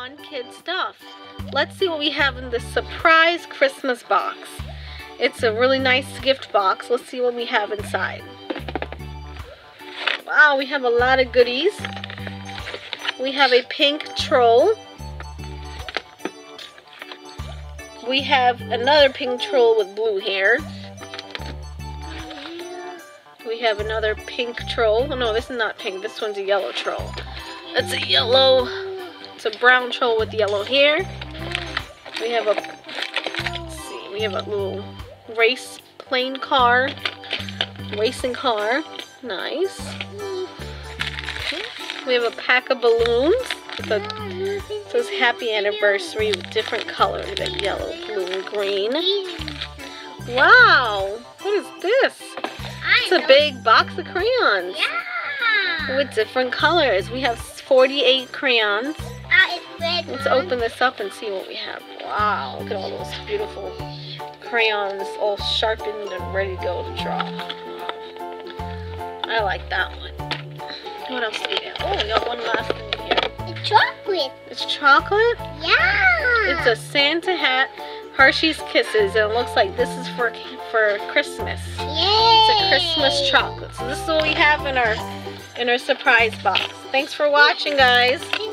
fun kid stuff. Let's see what we have in this surprise Christmas box. It's a really nice gift box. Let's see what we have inside. Wow, we have a lot of goodies. We have a pink troll. We have another pink troll with blue hair. We have another pink troll. Oh, no, this is not pink. This one's a yellow troll. It's a yellow. It's a brown troll with yellow hair. We have a, let's see, we have a little race plane car, racing car. Nice. We have a pack of balloons. It says happy anniversary with different colors like yellow, blue, and green. Wow, what is this? It's a big box of crayons. Yeah. With different colors. We have 48 crayons. It's red. Let's open this up and see what we have. Wow, look at all those beautiful crayons all sharpened and ready to go to draw. I like that one. What else do we have? Oh, we got one last thing here. It's chocolate. It's chocolate? Yeah. It's a Santa hat, Hershey's Kisses, and it looks like this is for Christmas. Yay. It's a Christmas chocolate. So this is what we have in our surprise box. Thanks for watching, guys.